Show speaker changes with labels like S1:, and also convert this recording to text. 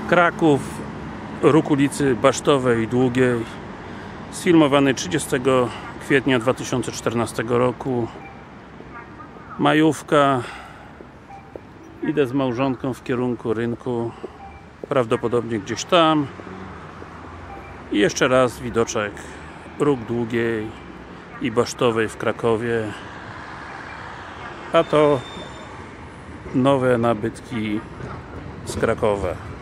S1: Kraków, róg ulicy Basztowej Długiej, sfilmowany 30 kwietnia 2014 roku. Majówka. Idę z małżonką w kierunku rynku, prawdopodobnie gdzieś tam. I jeszcze raz widoczek róg Długiej i Basztowej w Krakowie, a to nowe nabytki z Krakowa.